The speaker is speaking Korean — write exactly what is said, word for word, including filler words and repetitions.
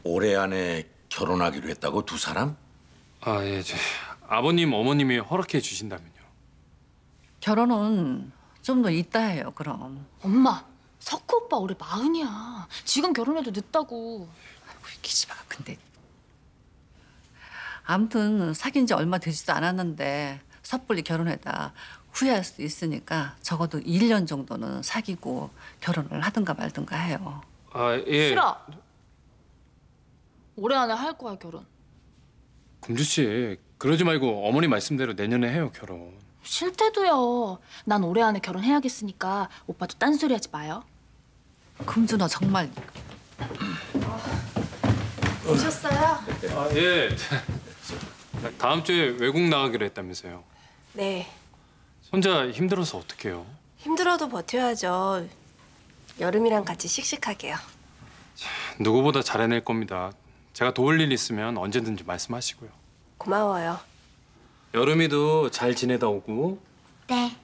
올해 안에 결혼하기로 했다고 두 사람? 아, 예, 저, 아버님, 어머님이 허락해 주신다면요. 결혼은 좀 더 이따 해요, 그럼. 엄마, 석호 오빠 올해 마흔이야. 지금 결혼해도 늦다고. 우리 기집애가 근데 아무튼 사귄 지 얼마 되지도 않았는데 섣불리 결혼해다 후회할 수도 있으니까 적어도 일 년 정도는 사귀고 결혼을 하든가 말든가 해요. 아, 예. 싫어. 올해 안에 할 거야, 결혼. 금주 씨, 그러지 말고 어머니 말씀대로 내년에 해요, 결혼. 싫대도요. 난 올해 안에 결혼해야겠으니까 오빠도 딴소리 하지 마요. 금준아 정말 오셨어요? 아, 예. 다음 주에 외국 나가기로 했다면서요. 네, 혼자 힘들어서 어떡해요? 힘들어도 버텨야죠. 여름이랑 같이 씩씩하게요. 누구보다 잘 해낼 겁니다. 제가 도울 일 있으면 언제든지 말씀하시고요. 고마워요. 여름이도 잘 지내다 오고. 네.